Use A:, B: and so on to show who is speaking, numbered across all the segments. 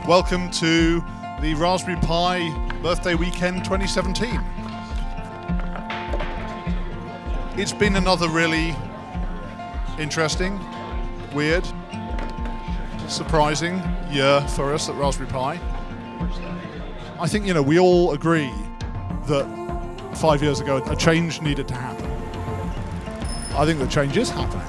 A: Welcome to the Raspberry Pi Birthday Weekend 2017. It's been another really interesting, weird, surprising year for us at Raspberry Pi. I think, we all agree that 5 years ago a change needed to happen. I think the change is happening.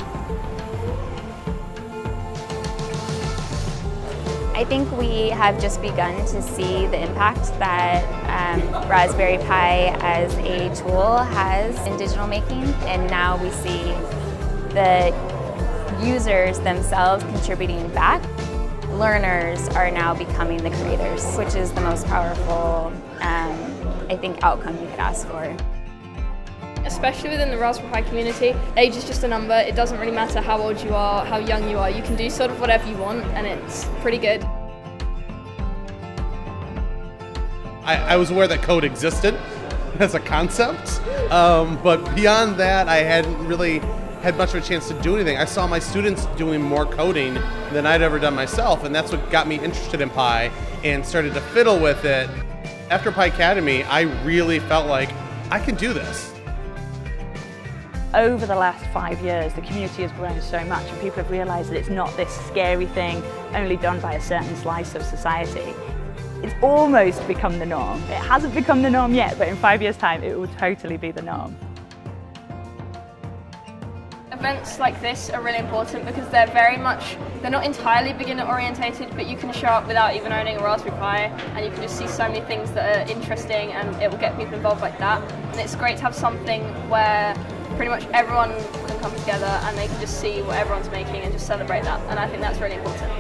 B: I think we have just begun to see the impact that Raspberry Pi as a tool has in digital making, and now we see the users themselves contributing back. Learners are now becoming the creators, which is the most powerful, I think, outcome you could ask for.
C: Especially within the Raspberry Pi community, age is just a number. It doesn't really matter how old you are, how young you are. You can do sort of whatever you want, and it's pretty good.
D: I was aware that code existed as a concept, but beyond that, I hadn't really had much of a chance to do anything. I saw my students doing more coding than I'd ever done myself, and that's what got me interested in Pi and started to fiddle with it. After Pi Academy, I really felt like I can do this.
E: Over the last 5 years, the community has grown so much, and people have realised that it's not this scary thing only done by a certain slice of society. It's almost become the norm. It hasn't become the norm yet, but in 5 years' time, it will totally be the norm.
C: Events like this are really important because they're not entirely beginner orientated, but you can show up without even owning a Raspberry Pi, and you can just see so many things that are interesting, and it will get people involved like that. And it's great to have something where pretty much everyone can come together and they can just see what everyone's making and just celebrate that, and I think that's really important.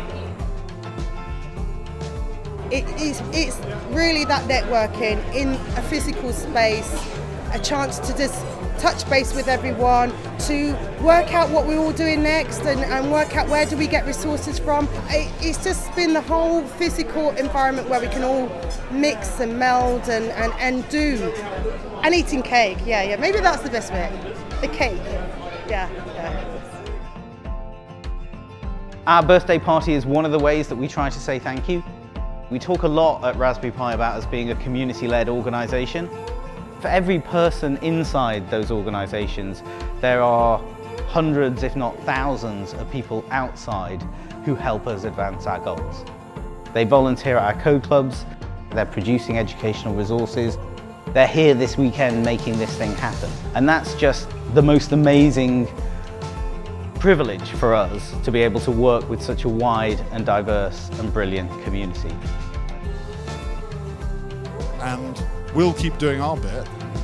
F: It's really that networking in a physical space, a chance to just touch base with everyone, to work out what we're all doing next and work out where do we get resources from. It's just been the whole physical environment where we can all mix and meld and do. And eating cake, yeah, maybe that's the best bit. The cake, yeah.
G: Our birthday party is one of the ways that we try to say thank you. We talk a lot at Raspberry Pi about us being a community-led organisation. For every person inside those organisations, there are hundreds, if not thousands, of people outside who help us advance our goals. They volunteer at our code clubs, they're producing educational resources, they're here this weekend making this thing happen. And that's just the most amazing privilege for us to be able to work with such a wide and diverse and brilliant community.
A: And we'll keep doing our bit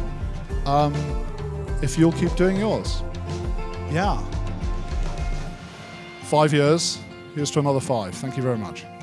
A: if you'll keep doing yours. Yeah. 5 years, here's to another 5. Thank you very much.